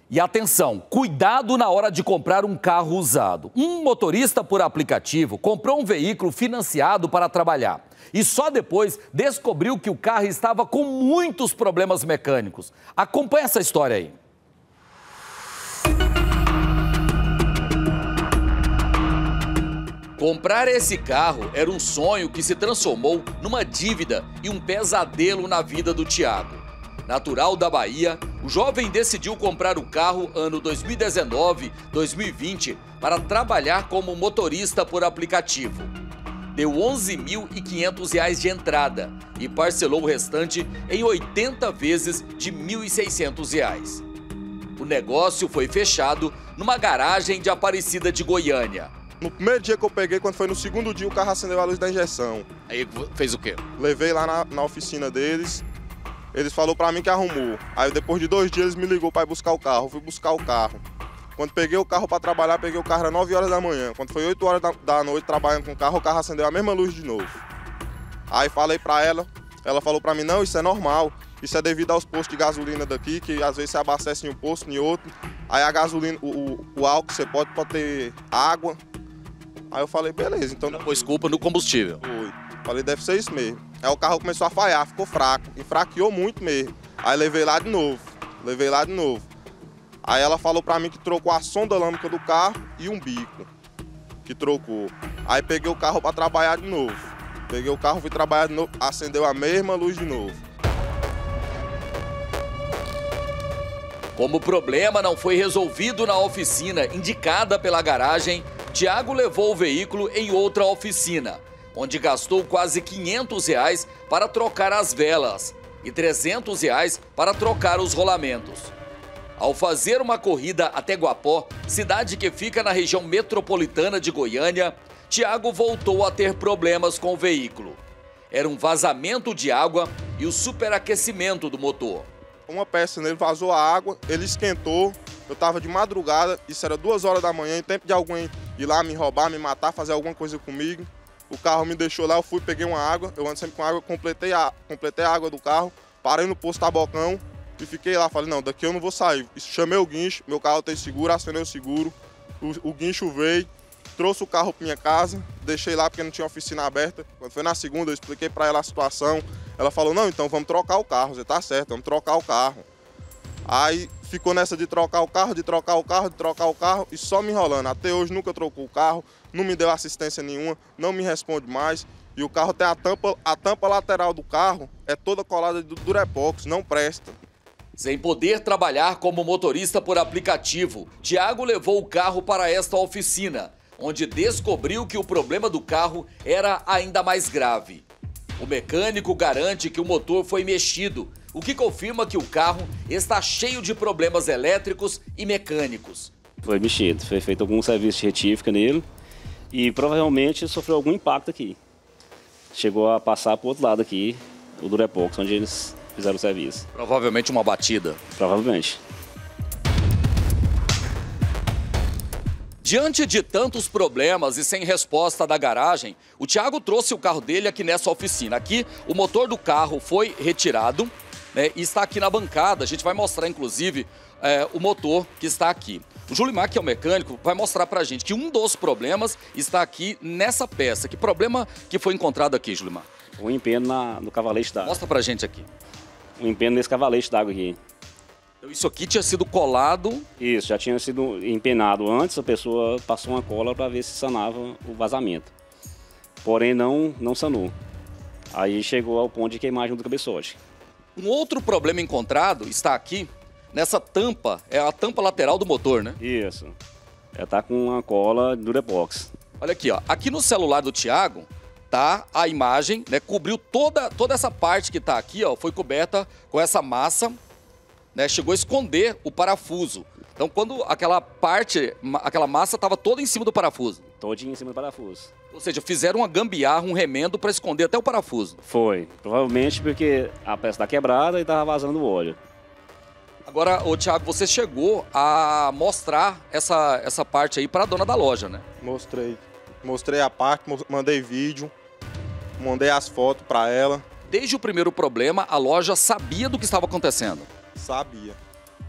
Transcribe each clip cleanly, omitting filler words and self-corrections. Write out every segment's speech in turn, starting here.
E atenção, cuidado na hora de comprar um carro usado. Um motorista por aplicativo comprou um veículo financiado para trabalhar e só depois descobriu que o carro estava com muitos problemas mecânicos. Acompanhe essa história aí. Comprar esse carro era um sonho que se transformou numa dívida e um pesadelo na vida do Thiago. Natural da Bahia, o jovem decidiu comprar o carro ano 2019-2020 para trabalhar como motorista por aplicativo. Deu R$ 11.500 de entrada e parcelou o restante em 80 vezes de R$ 1.600. O negócio foi fechado numa garagem de Aparecida de Goiânia. No primeiro dia que eu peguei, quando foi no segundo dia, o carro acendeu a luz da injeção. Aí fez o quê? Levei lá na oficina deles. Eles falaram pra mim que arrumou. Aí depois de 2 dias eles me ligou pra ir buscar o carro. Eu fui buscar o carro. Quando peguei o carro pra trabalhar, peguei o carro às 9 horas da manhã. Quando foi 8 horas da noite trabalhando com o carro acendeu a mesma luz de novo. Aí falei pra ela falou pra mim, não, isso é normal. Isso é devido aos postos de gasolina daqui, que às vezes você abastece em um posto, em outro. Aí a gasolina, o álcool, você pode ter água. Aí eu falei, beleza, então... Não pôs culpa no combustível. Foi. Falei, deve ser isso mesmo. Aí o carro começou a falhar, ficou fraco, enfraqueou muito mesmo. Aí levei lá de novo. Aí ela falou pra mim que trocou a sonda lâmpada do carro e um bico, que trocou. Aí peguei o carro pra trabalhar de novo. Peguei o carro, fui trabalhar de novo, acendeu a mesma luz de novo. Como o problema não foi resolvido na oficina indicada pela garagem, Thiago levou o veículo em outra oficina, onde gastou quase R$ 500 para trocar as velas e R$ 300 para trocar os rolamentos. Ao fazer uma corrida até Guapó, cidade que fica na região metropolitana de Goiânia, Thiago voltou a ter problemas com o veículo. Era um vazamento de água e o superaquecimento do motor. Uma peça nele vazou a água, ele esquentou, eu estava de madrugada, isso era 2 horas da manhã, em tempo de alguém ir lá me roubar, me matar, fazer alguma coisa comigo. O carro me deixou lá, eu fui, peguei uma água, eu ando sempre com água, completei a água do carro, parei no posto Tabocão e fiquei lá, falei, não, daqui eu não vou sair. Chamei o guincho, meu carro tem seguro, acionei o seguro, o guincho veio, trouxe o carro para minha casa, deixei lá porque não tinha oficina aberta. Quando foi na segunda, eu expliquei para ela a situação. Ela falou, não, então vamos trocar o carro, você tá certo, vamos trocar o carro. Aí ficou nessa de trocar o carro, e só me enrolando. Até hoje nunca trocou o carro, não me deu assistência nenhuma, não me responde mais. E o carro tem a tampa lateral do carro, é toda colada de Durepox, não presta. Sem poder trabalhar como motorista por aplicativo, Thiago levou o carro para esta oficina, onde descobriu que o problema do carro era ainda mais grave. O mecânico garante que o motor foi mexido, o que confirma que o carro está cheio de problemas elétricos e mecânicos. Foi mexido, foi feito algum serviço de retífica nele e provavelmente sofreu algum impacto aqui. Chegou a passar para o outro lado aqui, o Durepox, onde eles fizeram o serviço. Provavelmente uma batida. Provavelmente. Diante de tantos problemas e sem resposta da garagem, o Thiago trouxe o carro dele aqui nessa oficina. Aqui, o motor do carro foi retirado, né, e está aqui na bancada. A gente vai mostrar, inclusive, o motor que está aqui. O Julimar, que é o mecânico, vai mostrar pra gente que um dos problemas está aqui nessa peça. Que problema que foi encontrado aqui, Julimar? Um empeno no cavalete d'água. Mostra pra gente aqui. Um empeno nesse cavalete d'água aqui. Então, isso aqui tinha sido colado? Isso, já tinha sido empenado antes, a pessoa passou uma cola para ver se sanava o vazamento. Porém, não sanou. Aí chegou ao ponto de queimar junto do cabeçote. Um outro problema encontrado está aqui, nessa tampa, é a tampa lateral do motor, né? Isso, ela tá com uma cola Durepox. Olha aqui, ó. Aqui no celular do Thiago, tá a imagem, né? Cobriu toda essa parte que tá aqui, ó, foi coberta com essa massa, né, chegou a esconder o parafuso. Então, quando aquela massa estava toda em cima do parafuso. Todinha em cima do parafuso. Ou seja, fizeram uma gambiarra, um remendo para esconder até o parafuso. Foi. Provavelmente porque a peça está quebrada e estava vazando o óleo. Agora, ô Thiago, você chegou a mostrar essa parte aí para a dona da loja, né? Mostrei. Mostrei a parte, mandei vídeo, mandei as fotos para ela. Desde o primeiro problema, a loja sabia do que estava acontecendo. Sabia.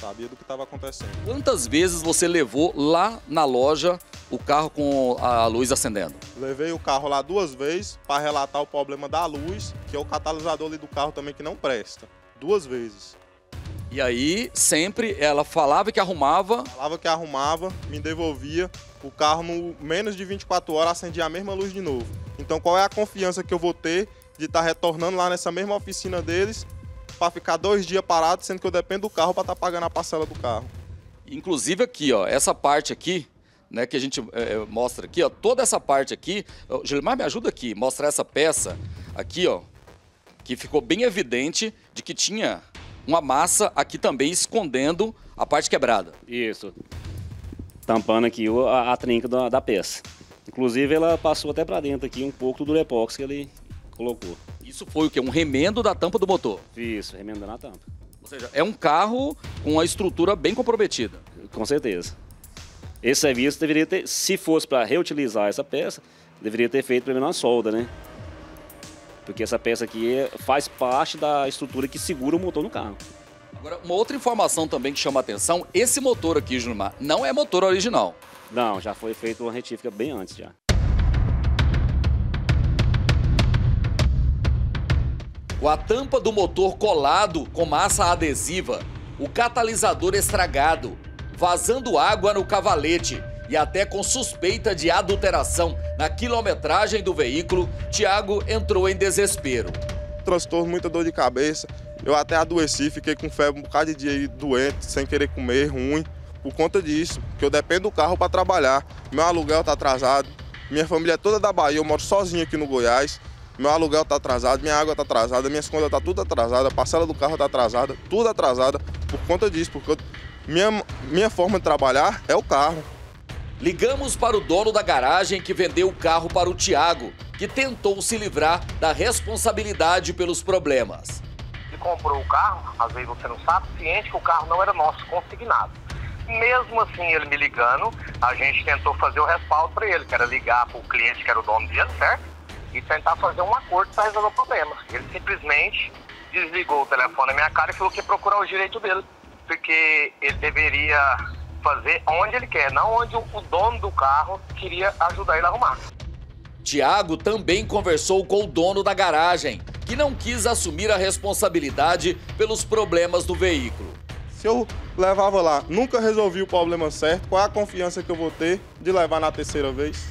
Sabia do que estava acontecendo. Quantas vezes você levou lá na loja o carro com a luz acendendo? Levei o carro lá 2 vezes para relatar o problema da luz, que é o catalisador ali do carro também que não presta. 2 vezes. E aí, sempre ela falava que arrumava. Falava que arrumava, me devolvia. O carro, no menos de 24 horas, acendia a mesma luz de novo. Então, qual é a confiança que eu vou ter de estar retornando lá nessa mesma oficina deles para ficar 2 dias parado, sendo que eu dependo do carro para estar pagando a parcela do carro? Inclusive aqui, ó, essa parte aqui, né, que a gente mostra aqui, ó, toda essa parte aqui. Gilmar, me ajuda aqui, mostrar essa peça aqui, ó, que ficou bem evidente de que tinha uma massa aqui também escondendo a parte quebrada. Isso. Tampando aqui a trinca da peça. Inclusive, ela passou até para dentro aqui um pouco do Durepox que ele colocou. Isso foi o quê? Um remendo da tampa do motor? Isso, remendando a tampa. Ou seja, é um carro com a estrutura bem comprometida. Com certeza. Esse serviço deveria ter, se fosse para reutilizar essa peça, deveria ter feito primeiro uma solda, né? Porque essa peça aqui faz parte da estrutura que segura o motor no carro. Agora, uma outra informação também que chama a atenção, esse motor aqui, Gilmar, não é motor original. Não, já foi feito uma retífica bem antes já. Com a tampa do motor colado com massa adesiva, o catalisador estragado, vazando água no cavalete e até com suspeita de adulteração na quilometragem do veículo, Thiago entrou em desespero. Transtorno, muita dor de cabeça. Eu até adoeci, fiquei com febre um bocado de dia aí, doente, sem querer comer, ruim, por conta disso, porque eu dependo do carro para trabalhar. Meu aluguel está atrasado, minha família é toda da Bahia, eu moro sozinho aqui no Goiás. Meu aluguel está atrasado, minha água está atrasada, minhas contas estão tudo atrasada, a parcela do carro está atrasada, tudo atrasada por conta disso, porque minha forma de trabalhar é o carro. Ligamos para o dono da garagem que vendeu o carro para o Thiago, que tentou se livrar da responsabilidade pelos problemas. Ele comprou o carro, às vezes você não sabe, ciente que o carro não era nosso, consignado. Mesmo assim, ele me ligando, a gente tentou fazer o respaldo para ele, que era ligar para o cliente que era o dono dele, certo? E tentar fazer um acordo para resolver o problema. Ele simplesmente desligou o telefone na minha cara e falou que ia procurar o direito dele, porque ele deveria fazer onde ele quer, não onde o dono do carro queria ajudar ele a arrumar. Thiago também conversou com o dono da garagem, que não quis assumir a responsabilidade pelos problemas do veículo. Se eu levava lá, nunca resolvi o problema certo, qual é a confiança que eu vou ter de levar na 3ª vez?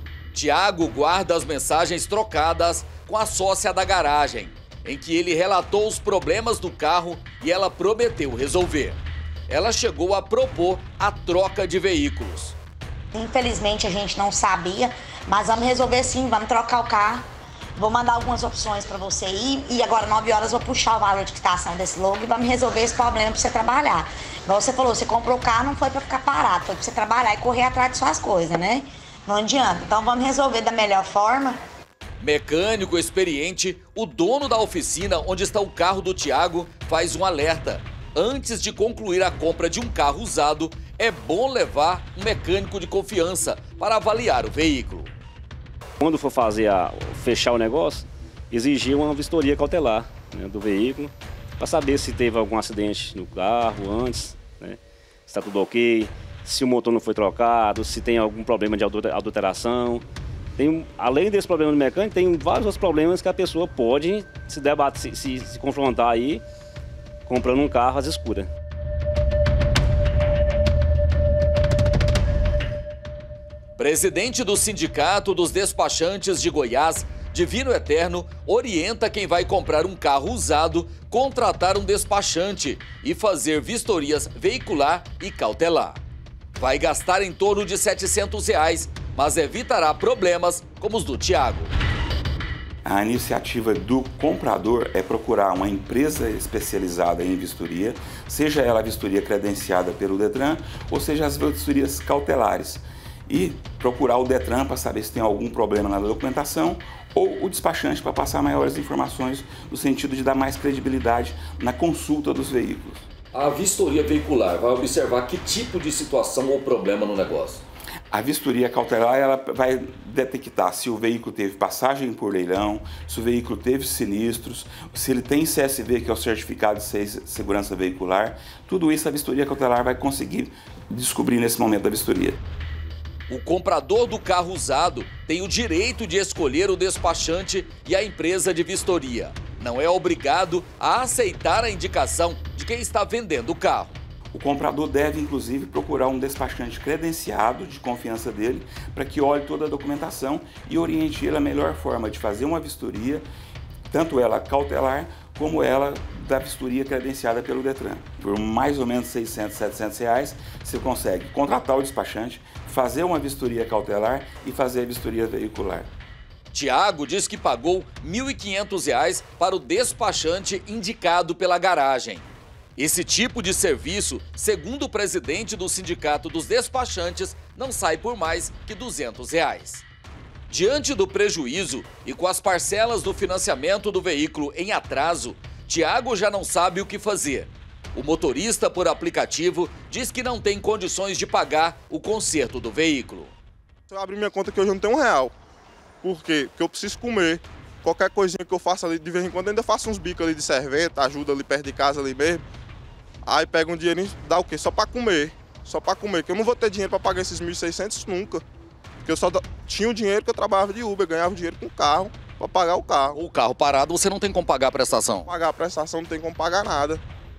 Thiago guarda as mensagens trocadas com a sócia da garagem, em que ele relatou os problemas do carro e ela prometeu resolver. Ela chegou a propor a troca de veículos. Infelizmente a gente não sabia, mas vamos resolver sim, vamos trocar o carro. Vou mandar algumas opções para você ir e agora 9 horas eu vou puxar o valor de quitação desse logo e vamos resolver esse problema para você trabalhar. Igual você falou, você comprou o carro, não foi para ficar parado, foi para você trabalhar e correr atrás de suas coisas, né? Não adianta, então vamos resolver da melhor forma. Mecânico experiente, o dono da oficina onde está o carro do Thiago faz um alerta. Antes de concluir a compra de um carro usado, é bom levar um mecânico de confiança para avaliar o veículo. Quando for fechar o negócio, exigir uma vistoria cautelar, né, do veículo, para saber se teve algum acidente no carro antes, né, se está tudo ok, se o motor não foi trocado, se tem algum problema de adulteração. Além desse problema do mecânico, tem vários outros problemas que a pessoa pode se debater, se confrontar aí, comprando um carro às escuras. Presidente do Sindicato dos Despachantes de Goiás, Divino Eterno, orienta quem vai comprar um carro usado, contratar um despachante e fazer vistorias veicular e cautelar. Vai gastar em torno de R$ 700, mas evitará problemas como os do Thiago. A iniciativa do comprador é procurar uma empresa especializada em vistoria, seja ela a vistoria credenciada pelo Detran ou seja as vistorias cautelares, e procurar o Detran para saber se tem algum problema na documentação ou o despachante para passar maiores informações no sentido de dar mais credibilidade na consulta dos veículos. A vistoria veicular vai observar que tipo de situação ou problema no negócio? A vistoria cautelar ela vai detectar se o veículo teve passagem por leilão, se o veículo teve sinistros, se ele tem CSV, que é o Certificado de Segurança Veicular. Tudo isso a vistoria cautelar vai conseguir descobrir nesse momento da vistoria. O comprador do carro usado tem o direito de escolher o despachante e a empresa de vistoria. Não é obrigado a aceitar a indicação de quem está vendendo o carro. O comprador deve, inclusive, procurar um despachante credenciado de confiança dele para que olhe toda a documentação e oriente ele a melhor forma de fazer uma vistoria, tanto ela cautelar como ela da vistoria credenciada pelo Detran. Por mais ou menos R$600, R$700, você consegue contratar o despachante, fazer uma vistoria cautelar e fazer a vistoria veicular. Tiago diz que pagou R$ 1.500 para o despachante indicado pela garagem. Esse tipo de serviço, segundo o presidente do Sindicato dos Despachantes, não sai por mais que R$ 200. Diante do prejuízo e com as parcelas do financiamento do veículo em atraso, Tiago já não sabe o que fazer. O motorista por aplicativo diz que não tem condições de pagar o conserto do veículo. Se eu abrir minha conta que hoje eu não tenho R$1. Por quê? Porque eu preciso comer. Qualquer coisinha que eu faça ali, de vez em quando, eu ainda faço uns bicos ali de serventa, ajuda ali perto de casa ali mesmo. Aí pega um dinheirinho, dá o quê? Só para comer. Só para comer, que eu não vou ter dinheiro para pagar esses 1.600 nunca. Porque eu só tinha o dinheiro que eu trabalhava de Uber, ganhava dinheiro com o carro para pagar o carro. O carro parado, você não tem como pagar a prestação? Pagar a prestação não tem como pagar nada.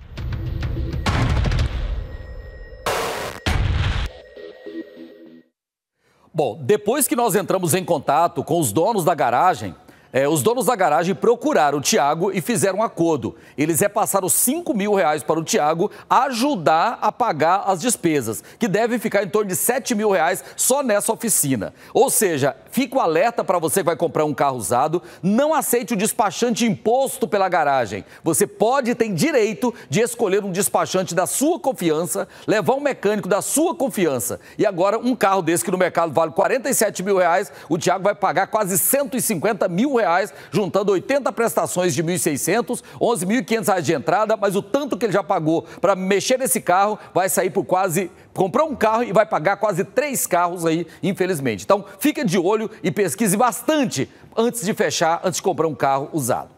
Bom, depois que nós entramos em contato com os donos da garagem, os donos da garagem procuraram o Tiago e fizeram um acordo. Eles repassaram R$5 mil para o Tiago ajudar a pagar as despesas, que devem ficar em torno de R$7 mil só nessa oficina. Ou seja, fica o alerta para você que vai comprar um carro usado, não aceite o despachante imposto pela garagem. Você pode ter direito de escolher um despachante da sua confiança, levar um mecânico da sua confiança. E agora, um carro desse que no mercado vale R$47 mil, o Tiago vai pagar quase R$150 mil, juntando 80 prestações de R$1.600, R$11.500 de entrada, mas o tanto que ele já pagou para mexer nesse carro vai sair por quase... Comprou um carro e vai pagar quase 3 carros aí, infelizmente. Então, fica de olho e pesquise bastante antes de fechar, antes de comprar um carro usado.